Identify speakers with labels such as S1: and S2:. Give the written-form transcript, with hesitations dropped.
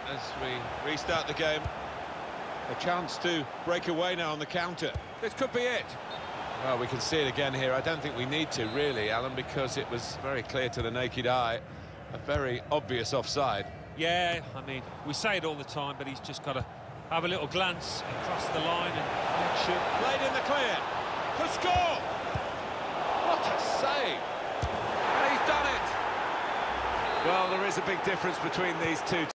S1: as we restart the game. A chance to break away now on the counter. This could be it. Well, we can see it again here. I don't think we need to, really, Alan, because it was very clear to the naked eye. A very obvious offside.
S2: Yeah, I mean, we say it all the time, but he's just got to have a little glance across the line and shoot.
S1: Played in the clear. To score! What a save! And he's done it! Well, there is a big difference between these two.